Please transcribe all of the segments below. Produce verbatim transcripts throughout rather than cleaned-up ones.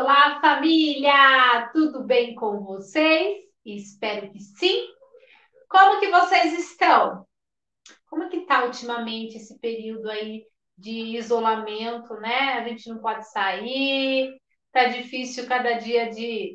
olá, família! Tudo bem com vocês? Espero que sim. Como que vocês estão? Como que tá ultimamente esse período aí de isolamento, né? A gente não pode sair, tá difícil cada dia de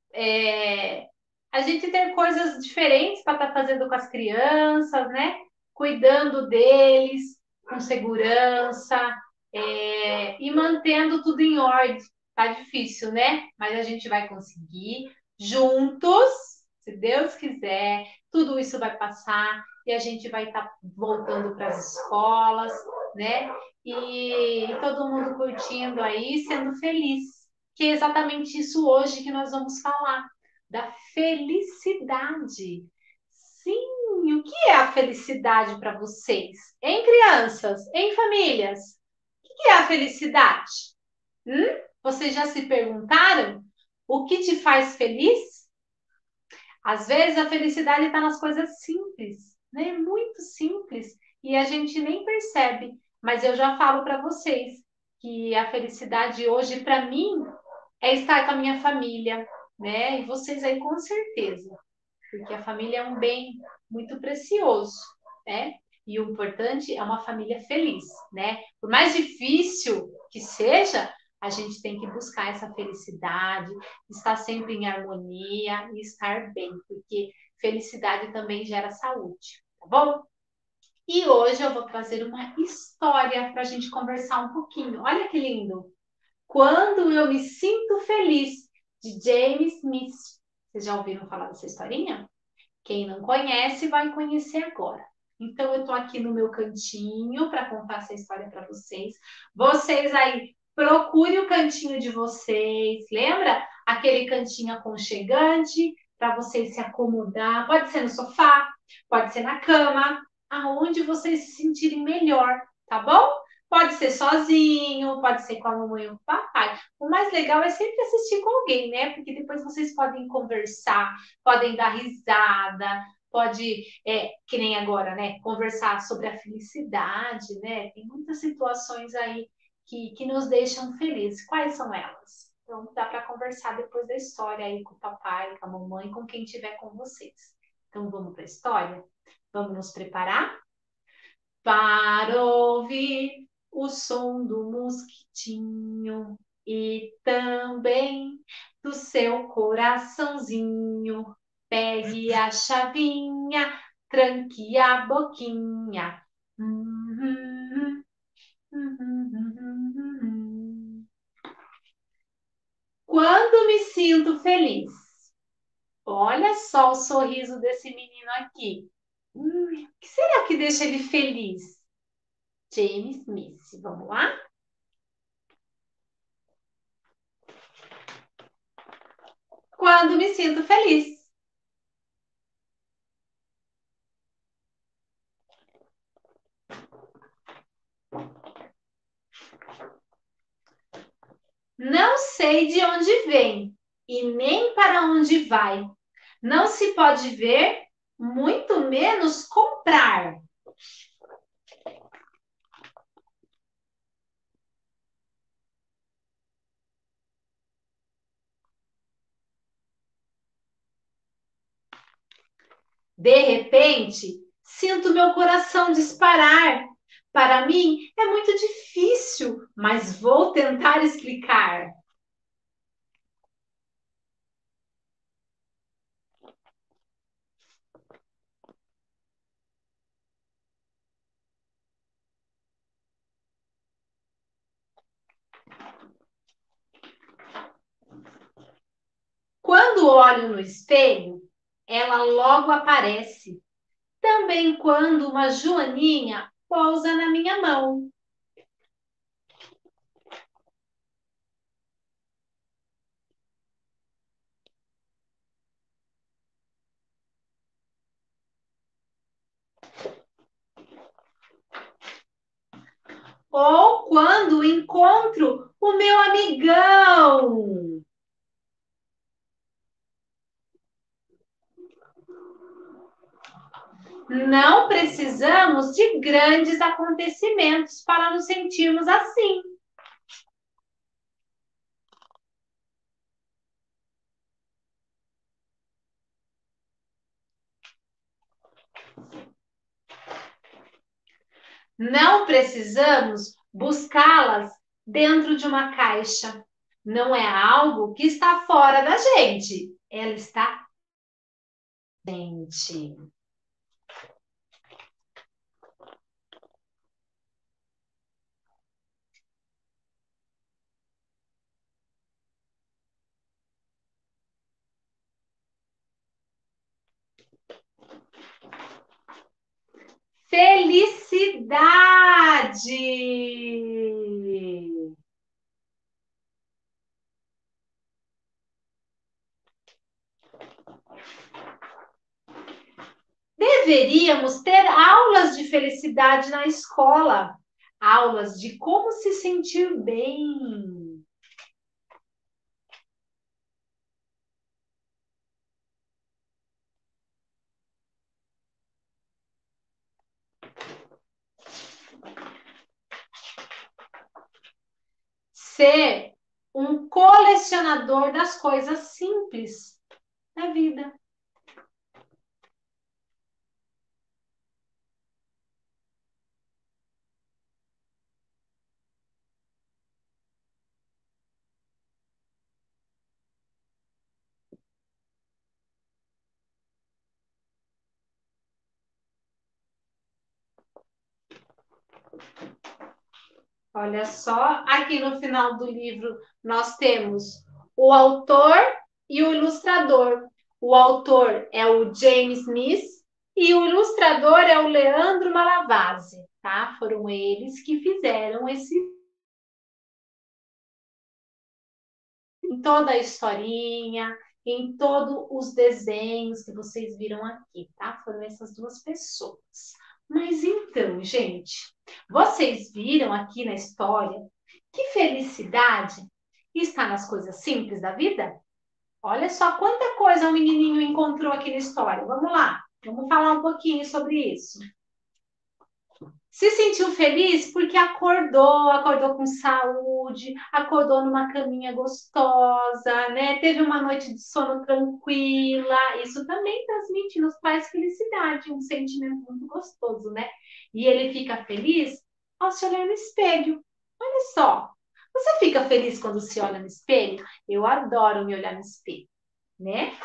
é, a gente ter coisas diferentes para estar fazendo com as crianças, né? Cuidando deles com segurança, é, e mantendo tudo em ordem. Tá difícil, né? Mas a gente vai conseguir juntos, se Deus quiser, tudo isso vai passar e a gente vai estar voltando para as escolas, né? E, e todo mundo curtindo aí, sendo feliz. Que é exatamente isso hoje que nós vamos falar, da felicidade. Sim, o que é a felicidade para vocês? Em crianças, em famílias, o que é a felicidade? Hum? Vocês já se perguntaram o que te faz feliz? Às vezes a felicidade está nas coisas simples, né? Muito simples, e a gente nem percebe. Mas eu já falo para vocês que a felicidade hoje, para mim, é estar com a minha família, né? E vocês aí com certeza, porque a família é um bem muito precioso, né? E o importante é uma família feliz, né? Por mais difícil que seja, a gente tem que buscar essa felicidade, estar sempre em harmonia e estar bem, porque felicidade também gera saúde, tá bom? E hoje eu vou trazer uma história para a gente conversar um pouquinho. Olha que lindo! Quando eu me sinto feliz, de James Smith. Vocês já ouviram falar dessa historinha? Quem não conhece, vai conhecer agora. Então, eu estou aqui no meu cantinho para contar essa história para vocês. Vocês aí, procure o cantinho de vocês. Lembra? Aquele cantinho aconchegante para vocês se acomodar. Pode ser no sofá, pode ser na cama, aonde vocês se sentirem melhor, tá bom? Pode ser sozinho, pode ser com a mamãe ou com o papai. O mais legal é sempre assistir com alguém, né? Porque depois vocês podem conversar, podem dar risada, pode, é, que nem agora, né? Conversar sobre a felicidade, né? Tem muitas situações aí que, que nos deixam felizes. Quais são elas? Então, dá para conversar depois da história aí com o papai, com a mamãe, com quem estiver com vocês. Então, vamos para a história? Vamos nos preparar? Para ouvir o som do mosquitinho e também do seu coraçãozinho. Pegue a chavinha, tranque a boquinha. Uhum, uhum, uhum, uhum. Quando me sinto feliz. Olha só o sorriso desse menino aqui. Hum, o que será que deixa ele feliz? James Smith. Vamos lá? Quando me sinto feliz. Não sei de onde vem e nem para onde vai. Não se pode ver, muito menos comprar. De repente, sinto meu coração disparar. Para mim é muito difícil, mas vou tentar explicar. Quando olho no espelho, ela logo aparece. Também quando uma joaninha pousa na minha mão. Ou quando encontro o meu amigão. Não precisamos de grandes acontecimentos para nos sentirmos assim. Não precisamos buscá-las dentro de uma caixa. Não é algo que está fora da gente. Ela está dentro. Felicidade! Deveríamos ter aulas de felicidade na escola, aulas de como se sentir bem. Ser um colecionador das coisas simples da vida. Olha só, aqui no final do livro nós temos o autor e o ilustrador. O autor é o James Smith e o ilustrador é o Leandro Malavasi, tá? Foram eles que fizeram esse em toda a historinha, em todos os desenhos que vocês viram aqui, tá? Foram essas duas pessoas. Mas então, gente, vocês viram aqui na história que felicidade está nas coisas simples da vida? Olha só quanta coisa o menininho encontrou aqui na história. Vamos lá, vamos falar um pouquinho sobre isso. Se sentiu feliz porque acordou, acordou com saúde, acordou numa caminha gostosa, né? Teve uma noite de sono tranquila. Isso também transmite nos pais felicidade, um sentimento muito gostoso, né? E ele fica feliz ao se olhar no espelho. Olha só. Você fica feliz quando se olha no espelho? Eu adoro me olhar no espelho, né?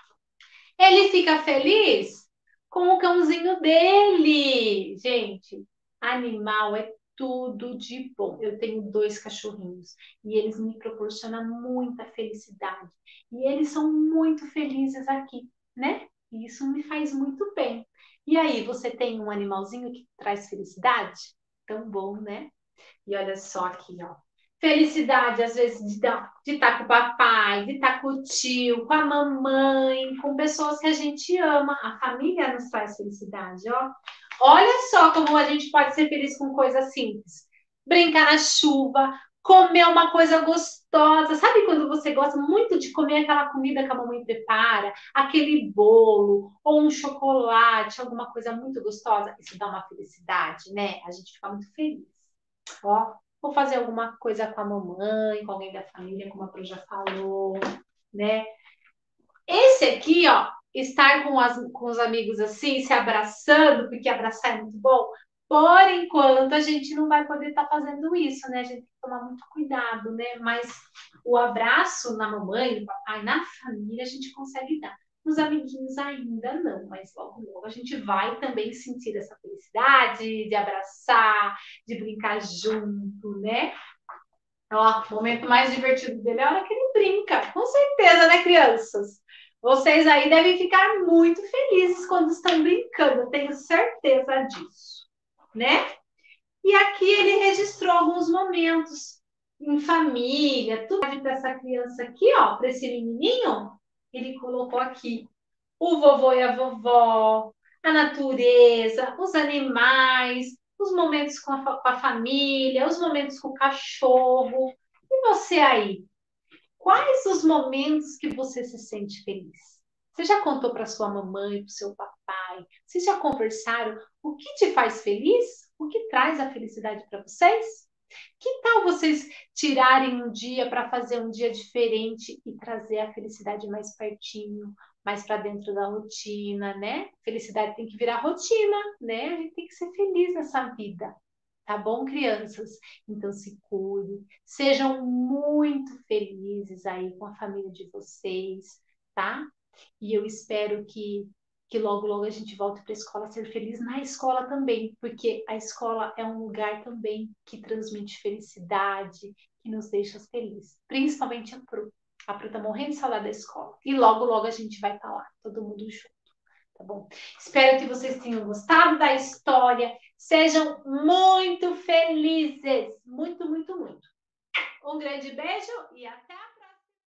Ele fica feliz com o cãozinho dele. Gente, animal é tudo de bom. Eu tenho dois cachorrinhos e eles me proporcionam muita felicidade. E eles são muito felizes aqui, né? E isso me faz muito bem. E aí, você tem um animalzinho que traz felicidade? Tão bom, né? E olha só aqui, ó. Felicidade, às vezes, de estar de tá com o papai, de estar com o tio, com a mamãe, com pessoas que a gente ama. A família nos traz felicidade, ó. Olha só como a gente pode ser feliz com coisas simples. Brincar na chuva, comer uma coisa gostosa. Sabe quando você gosta muito de comer aquela comida que a mamãe prepara? Aquele bolo, ou um chocolate, alguma coisa muito gostosa? Isso dá uma felicidade, né? A gente fica muito feliz. Ó, vou fazer alguma coisa com a mamãe, com alguém da família, como a Pro já falou, né? Esse aqui, ó, estar com, as, com os amigos assim, se abraçando, porque abraçar é muito bom. Por enquanto, a gente não vai poder estar fazendo isso, né? A gente tem que tomar muito cuidado, né? Mas o abraço na mamãe, no papai, na família, a gente consegue dar. Nos amiguinhos ainda não, mas logo, logo a gente vai também sentir essa felicidade de abraçar, de brincar junto, né? Ó, o momento mais divertido dele é a hora que ele brinca, com certeza, né, crianças? Vocês aí devem ficar muito felizes quando estão brincando, eu tenho certeza disso, né? E aqui ele registrou alguns momentos em família, tudo para essa criança aqui, ó, para esse menininho, ele colocou aqui o vovô e a vovó, a natureza, os animais, os momentos com a, com a família, os momentos com o cachorro. E você aí? Quais os momentos que você se sente feliz? Você já contou para sua mamãe, para o seu papai? Vocês já conversaram o que te faz feliz? O que traz a felicidade para vocês? Que tal vocês tirarem um dia para fazer um dia diferente e trazer a felicidade mais pertinho, mais para dentro da rotina, né? Felicidade tem que virar rotina, né? A gente tem que ser feliz nessa vida. Tá bom, crianças? Então se cuidem, sejam muito felizes aí com a família de vocês, tá? E eu espero que, que logo, logo a gente volte para a escola a ser feliz na escola também, porque a escola é um lugar também que transmite felicidade, que nos deixa felizes, principalmente a Pro. A Pro tá morrendo de saudade da escola. E logo, logo a gente vai estar lá, todo mundo junto. Tá bom? Espero que vocês tenham gostado da história. Sejam muito felizes. Muito, muito, muito. Um grande beijo e até a